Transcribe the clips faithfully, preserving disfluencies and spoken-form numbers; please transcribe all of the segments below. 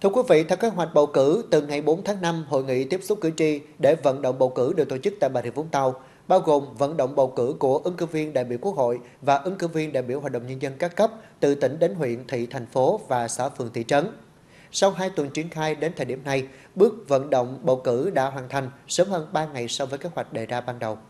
Thưa quý vị, theo kế hoạch bầu cử, từ ngày bốn tháng năm, hội nghị tiếp xúc cử tri để vận động bầu cử được tổ chức tại Bà Rịa Vũng Tàu, bao gồm vận động bầu cử của ứng cử viên đại biểu Quốc hội và ứng cử viên đại biểu Hội đồng Nhân dân các cấp từ tỉnh đến huyện, thị, thành phố và xã phường thị trấn. Sau hai tuần triển khai đến thời điểm này, bước vận động bầu cử đã hoàn thành sớm hơn ba ngày so với kế hoạch đề ra ban đầu.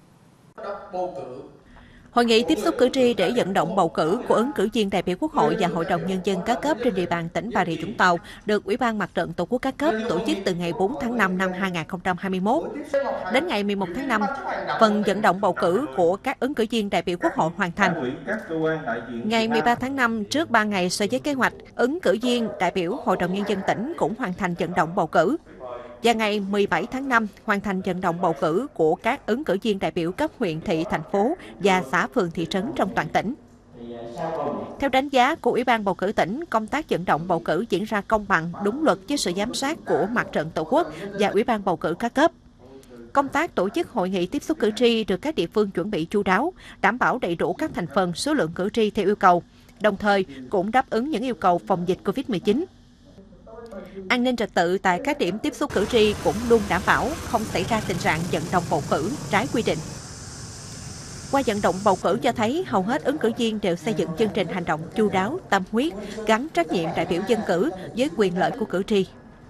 Hội nghị tiếp xúc cử tri để vận động bầu cử của ứng cử viên đại biểu Quốc hội và Hội đồng Nhân dân các cấp trên địa bàn tỉnh Bà Rịa Vũng Tàu được Ủy ban Mặt trận Tổ quốc các cấp tổ chức từ ngày bốn tháng năm năm hai nghìn không trăm hai mươi mốt. Đến ngày mười một tháng năm, phần vận động bầu cử của các ứng cử viên đại biểu Quốc hội hoàn thành. Ngày mười ba tháng năm, trước ba ngày so với kế hoạch, ứng cử viên đại biểu Hội đồng Nhân dân tỉnh cũng hoàn thành vận động bầu cử. Và ngày mười bảy tháng năm, hoàn thành vận động bầu cử của các ứng cử viên đại biểu cấp huyện, thị, thành phố và xã phường thị trấn trong toàn tỉnh. Theo đánh giá của Ủy ban bầu cử tỉnh, công tác vận động bầu cử diễn ra công bằng, đúng luật với sự giám sát của Mặt trận Tổ quốc và Ủy ban bầu cử các cấp. Công tác tổ chức hội nghị tiếp xúc cử tri được các địa phương chuẩn bị chu đáo, đảm bảo đầy đủ các thành phần, số lượng cử tri theo yêu cầu, đồng thời cũng đáp ứng những yêu cầu phòng dịch Covid mười chín. An ninh trật tự tại các điểm tiếp xúc cử tri cũng luôn đảm bảo, không xảy ra tình trạng vận động bầu cử trái quy định. Qua vận động bầu cử cho thấy hầu hết ứng cử viên đều xây dựng chương trình hành động chu đáo, tâm huyết, gắn trách nhiệm đại biểu dân cử với quyền lợi của cử tri.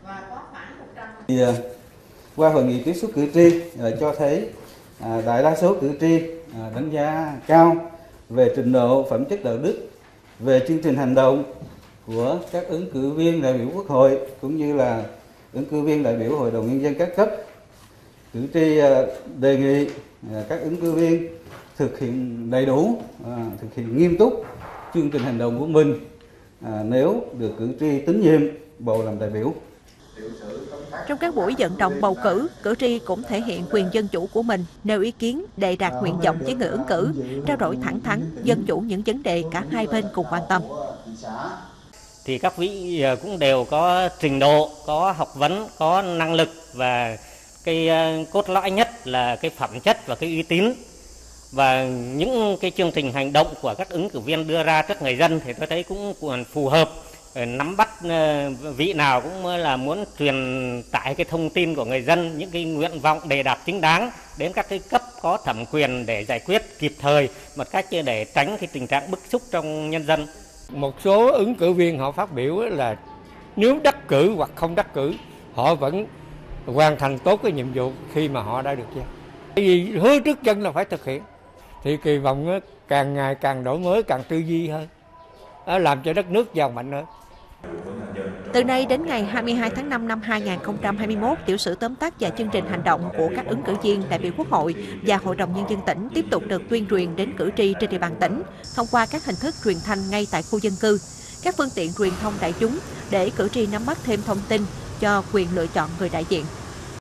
Qua hội nghị tiếp xúc cử tri cho thấy đại đa số cử tri đánh giá cao về trình độ, phẩm chất đạo đức, về chương trình hành động của các ứng cử viên đại biểu Quốc hội cũng như là ứng cử viên đại biểu Hội đồng Nhân dân các cấp. Cử tri đề nghị các ứng cử viên thực hiện đầy đủ, thực hiện nghiêm túc chương trình hành động của mình nếu được cử tri tín nhiệm bầu làm đại biểu. Trong các buổi vận động bầu cử, cử tri cũng thể hiện quyền dân chủ của mình, nêu ý kiến, đề đạt nguyện vọng với người ứng cử, trao đổi thẳng thắn, dân chủ những vấn đề cả hai bên cùng quan tâm. Thì các vị cũng đều có trình độ, có học vấn, có năng lực và cái cốt lõi nhất là cái phẩm chất và cái uy tín. Và những cái chương trình hành động của các ứng cử viên đưa ra trước người dân thì tôi thấy cũng còn phù hợp, nắm bắt vị nào cũng là muốn truyền tải cái thông tin của người dân, những cái nguyện vọng đề đạt chính đáng đến các cái cấp có thẩm quyền để giải quyết kịp thời một cách để tránh cái tình trạng bức xúc trong nhân dân. Một số ứng cử viên họ phát biểu là nếu đắc cử hoặc không đắc cử, họ vẫn hoàn thành tốt cái nhiệm vụ khi mà họ đã được giao. Vì hứa trước dân là phải thực hiện, thì kỳ vọng càng ngày càng đổi mới, càng tư duy hơn, làm cho đất nước giàu mạnh hơn. Từ nay đến ngày hai mươi hai tháng năm năm hai nghìn không trăm hai mươi mốt, tiểu sử tóm tắt và chương trình hành động của các ứng cử viên đại biểu Quốc hội và Hội đồng Nhân dân tỉnh tiếp tục được tuyên truyền đến cử tri trên địa bàn tỉnh thông qua các hình thức truyền thanh ngay tại khu dân cư, các phương tiện truyền thông đại chúng để cử tri nắm bắt thêm thông tin cho quyền lựa chọn người đại diện.